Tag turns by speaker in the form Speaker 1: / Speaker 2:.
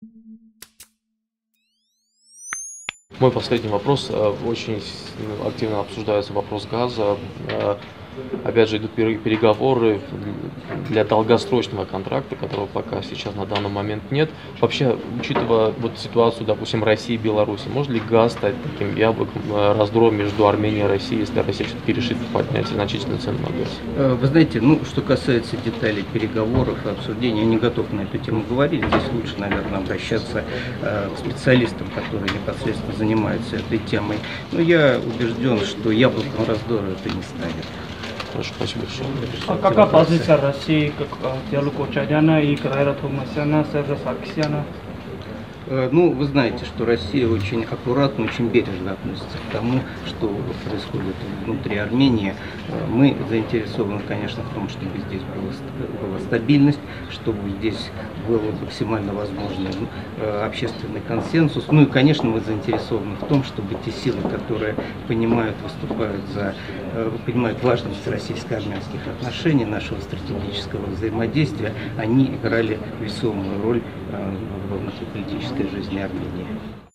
Speaker 1: Мой последний вопрос. Очень активно обсуждается вопрос газа. Опять же, идут переговоры для долгосрочного контракта, которого пока сейчас на данный момент нет. Вообще, учитывая вот ситуацию, допустим, России и Беларуси, может ли газ стать таким яблоком раздора между Арменией и Россией, если Россия все-таки решит поднять значительно цену на газ?
Speaker 2: Вы знаете, ну, что касается деталей переговоров и обсуждений, я не готов на эту тему говорить. Здесь лучше, наверное, обращаться к специалистам, которые непосредственно занимаются этой темой. Но я убежден, что яблоком раздора это не станет.
Speaker 1: Хорошо, спасибо большое.
Speaker 3: А какая позиция России как диалогу Чаяна и Крайра Тумасяна, Сержа Саркисяна?
Speaker 2: Ну, вы знаете, что Россия очень аккуратно, очень бережно относится к тому, что происходит внутри Армении. Мы заинтересованы, конечно, в том, чтобы здесь была стабильность, чтобы здесь был максимально возможный общественный консенсус. Ну и, конечно, мы заинтересованы в том, чтобы те силы, которые понимают важность российско-армянских отношений, нашего стратегического взаимодействия, они играли весомую роль в внутриполитической жизни Армении.